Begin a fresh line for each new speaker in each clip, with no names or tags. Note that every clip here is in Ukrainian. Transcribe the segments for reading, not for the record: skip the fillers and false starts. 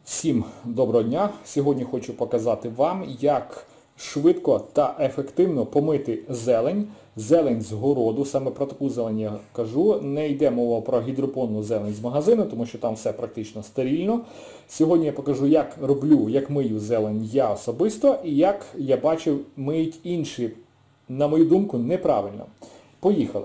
Всім доброго дня! Сьогодні хочу показати вам, як швидко та ефективно помити зелень. Зелень з городу, саме про таку зелень я кажу. Не йде мова про гідропонну зелень з магазину, тому що там все практично стерильно. Сьогодні я покажу, як роблю, як мию зелень я особисто і як я бачив миють інші, на мою думку, неправильно. Поїхали!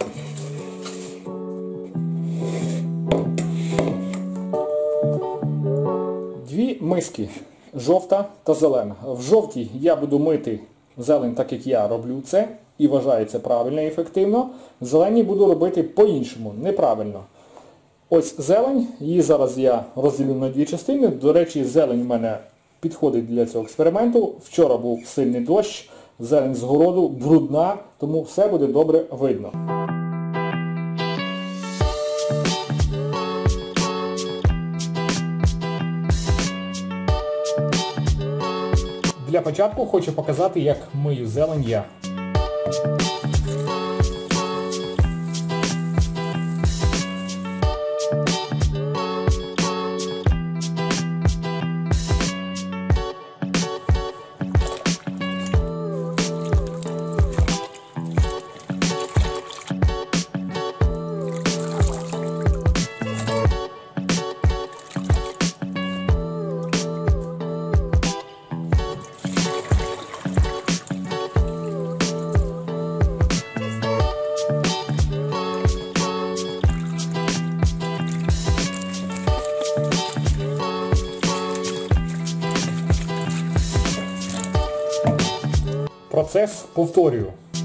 Дві миски, жовта та зелена. В жовтій я буду мити зелень так, як я роблю це, і вважаю це правильно і ефективно. В зеленій буду робити по-іншому, неправильно. Ось зелень, її зараз я розділю на дві частини. До речі, зелень в мене підходить для цього експерименту. Вчора був сильний дощ, зелень з городу брудна, тому все буде добре видно. Для початку хочу показати, як мию зелень я. Процес повторюю.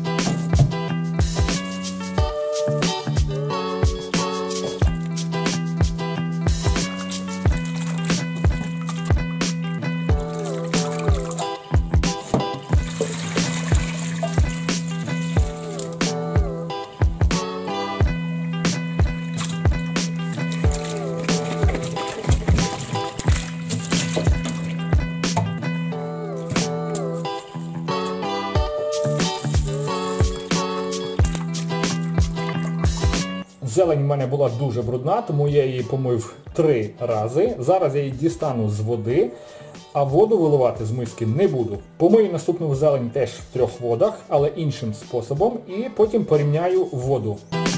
Зелень в мене була дуже брудна, тому я її помив 3 рази. Зараз я її дістану з води, а воду виливати з миски не буду. Помию наступну зелень теж в 3 водах, але іншим способом, і потім порівняю воду.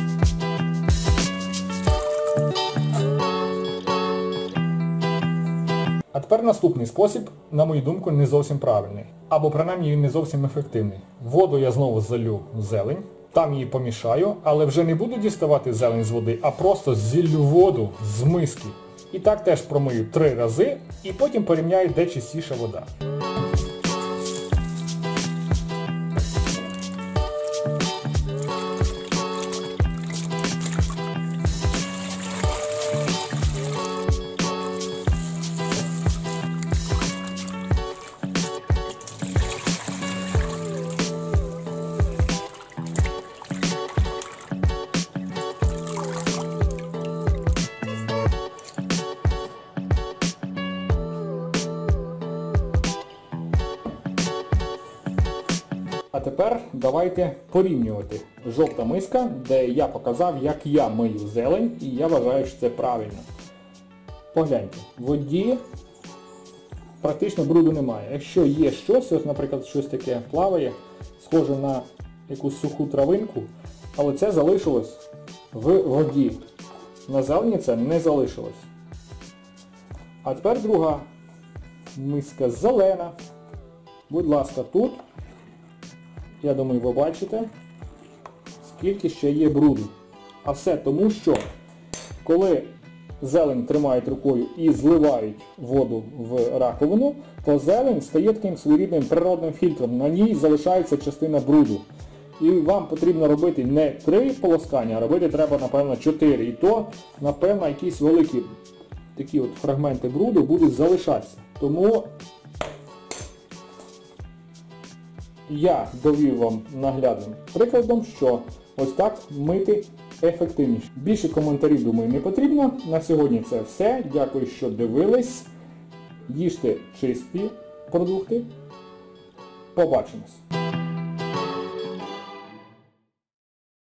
А тепер наступний спосіб, на мою думку, не зовсім правильний. Або принаймні він не зовсім ефективний. Воду я знову залью в зелень. Там її помішаю, але вже не буду діставати зелень з води, а просто зіллю воду з миски. І так теж промию 3 рази, і потім порівняю, де чистіша вода. А тепер давайте порівнювати. Жовта миска, де я показав, як я мию зелень, і я вважаю, що це правильно. Погляньте, в воді практично бруду немає. Якщо є щось, ось, наприклад, щось таке плаває, схоже на якусь суху травинку, але це залишилось в воді. На зелені це не залишилось. А тепер друга миска зелена. Будь ласка, тут. Я думаю, ви бачите, скільки ще є бруду. А все тому, що коли зелень тримають рукою і зливають воду в раковину, то зелень стає таким своєрідним природним фільтром. На ній залишається частина бруду. І вам потрібно робити не 3 полоскання, а робити треба, напевно, 4. І то, напевно, якісь великі такі от фрагменти бруду будуть залишатися. Тому я довів вам наглядним прикладом, що ось так мити ефективніше. Більше коментарів, думаю, не потрібно. На сьогодні це все. Дякую, що дивились. Їжте чисті продукти. Побачимось.